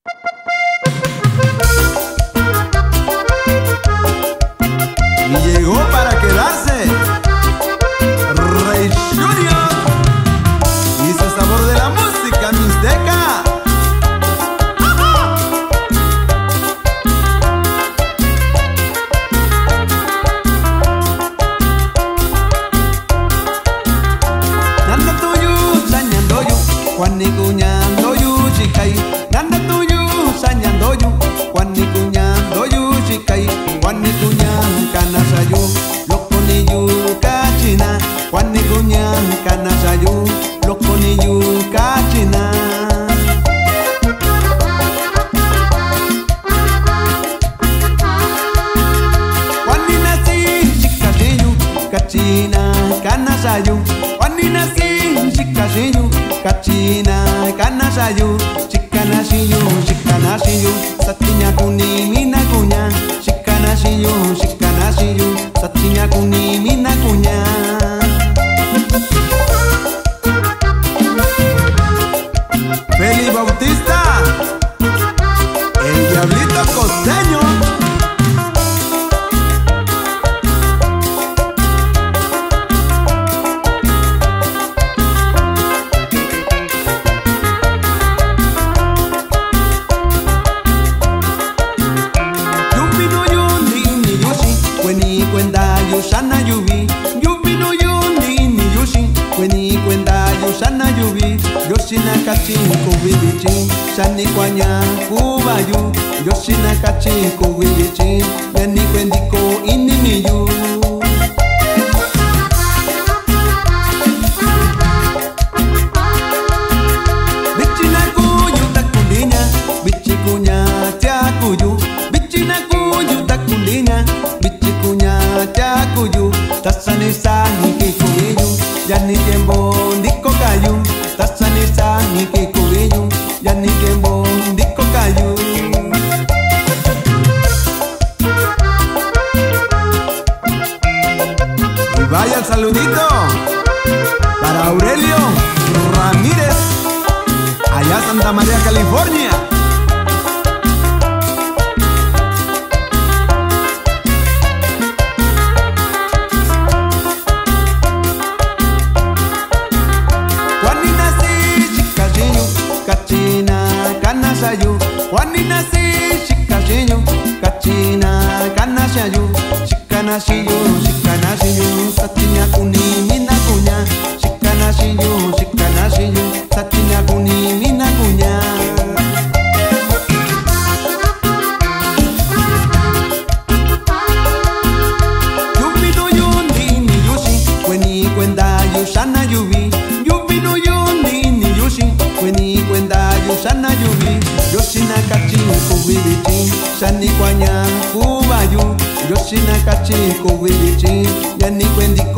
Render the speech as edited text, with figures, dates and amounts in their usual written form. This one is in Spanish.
Y llegó para quedarse Rey Junior y su sabor de la música mixteca. Nanda tuyo sañando yo, Juan y cuñando yo chicay. Nanda tuyo sañando yo, Juan y cuñando yo chicay. Juan y cuñan canasayo, loco ni yu cachina. Juan y cuñan canasayo, loco ni yu cachina. Juan y nací chicasillo, cachina canasayo. Juan y nací chicasillo, cachina canasayo. Chicanasillo, chicanasillo, satiña kuni mina cuña. Chicanasillo, chicanasillo, satiña kuni mina cuña. Feli Bautista, el diablito costeño. Weni kwenda yusana yubi, yubi no yundi ni yushi. Weni kwenda yusana yubi, yoshina kachi kubibichi. Shani kwanya kubayu, yoshina kachi kubibichi. Yani kwendiko ini ni yu. Bichina kuyu takundinya, bichi kunya tia kuyu. Bichina kuyu takundinya. Chakuyu, tasani sani kikuyu, yani kembo ndiko kayu. Tasani sani kikuyu, yani kembo ndiko kayu. Y vaya el saludito para Aurelio Ramírez, allá Santa María, California. Juan y nací chicasillo, cachina canasayo. Chicanasillo, chicanasillo, satiña kuni mina cuña. Chicanasillo, chicanasillo, satiña kuni mina cuña. Yubi no yundi ni yushi, weni kwenda yusana yubi. Yubi no yundi ni yushi, weni kwenda yusana yubi. Yoshina kachi kubibichi, shani kwanya kubayu. Yoshina kachi kubibichi, yani kwendi